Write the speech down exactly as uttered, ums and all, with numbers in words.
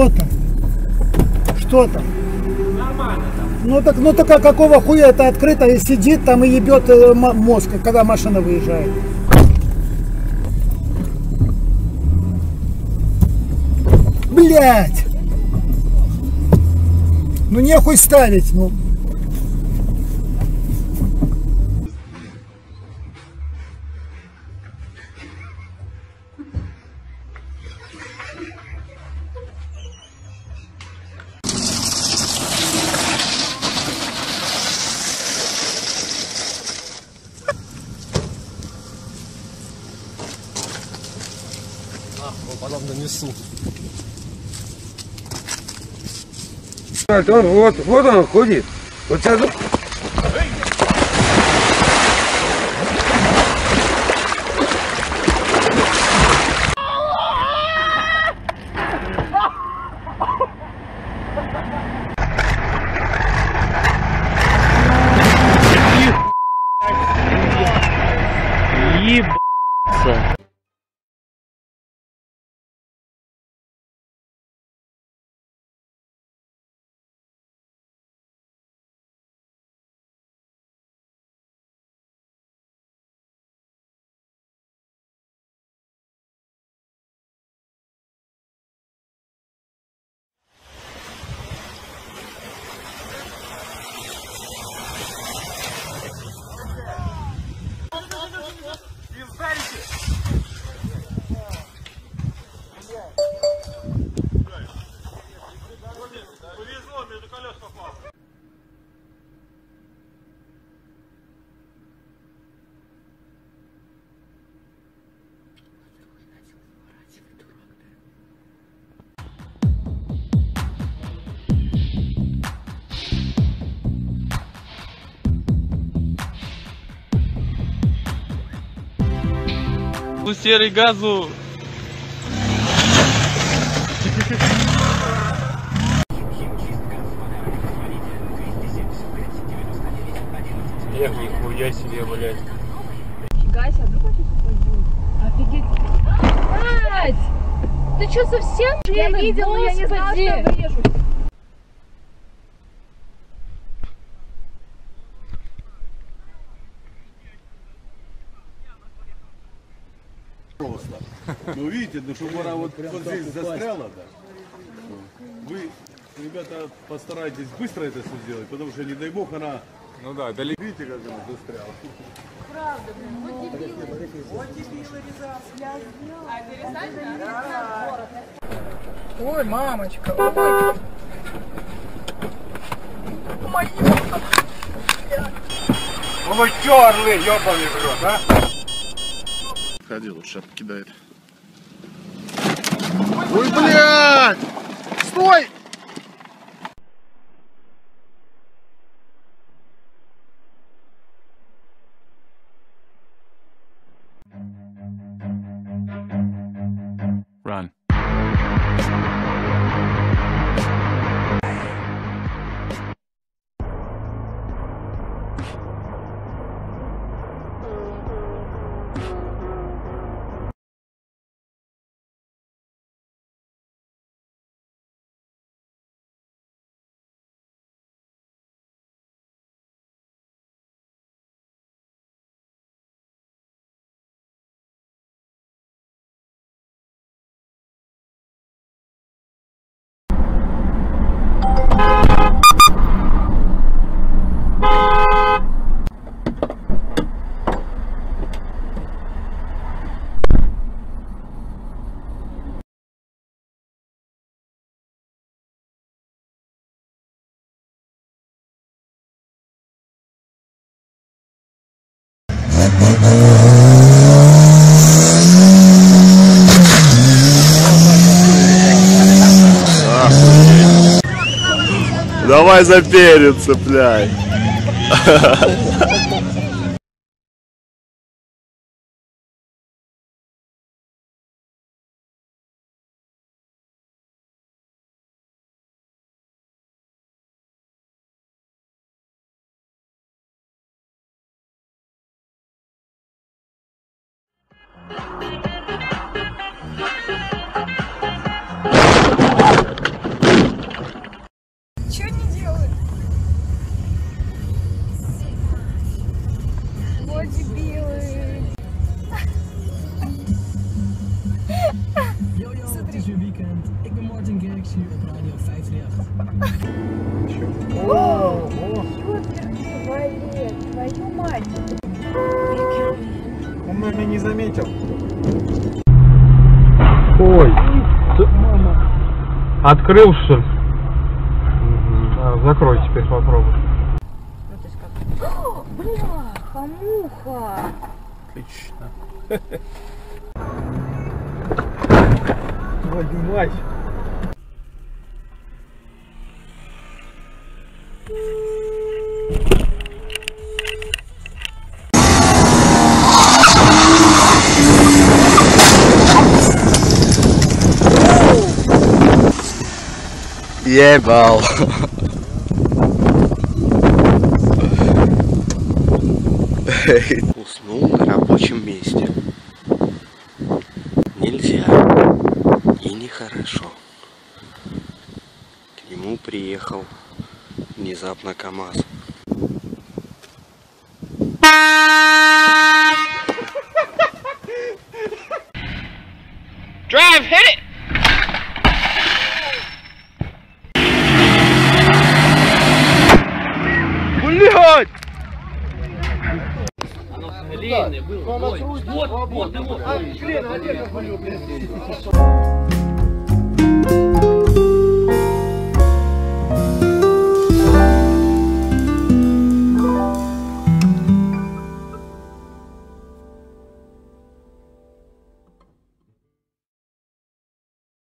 Что там? Что там? Нормально там. Ну так, ну так а какого хуя это открыто и сидит там и ебет мозг, когда машина выезжает? Блять! Ну нехуй ставить, ну. Потом донесу. Он, вот, вот он ходит. Вот сейчас. Ебаться. Повезло, между колес попал. Серый газу. Эх, нихуя себе, блядь. Гася, а вдруг вообще попадет? Офигеть. Ать! Ты что, совсем? Я видела, я не знала, что я врежу. Ну видите, ну чтобы она вот, вот здесь застряла, да. Вы, ребята, постарайтесь быстро это все сделать, потому что, не дай бог, она... Ну да, далеко. Видите, как она застряла? Правда, блин, вот дебилы. Вот дебилы, ребят. Я сделала. А это резать, да? Да. Ой, мамочка, ой. Моя. Ну вы чё, орлы, ёбаный в рот, а? Ходи, лучше откидает. Ой, блядь! Стой! Run. Давай заперед, цепляй. Валет, твою мать. Он, наверное, не заметил. Ой. Открыл, что ли? А, закрой теперь, попробуй. Ну ты как? О, бляха, муха. Отлично. Твою мать. Ебал. Уснул на рабочем месте. Нельзя. И нехорошо. К нему приехал внезапно КамАЗ. Drive, hit it! Блядь! Длинный был. Вот, вот, вот, вот.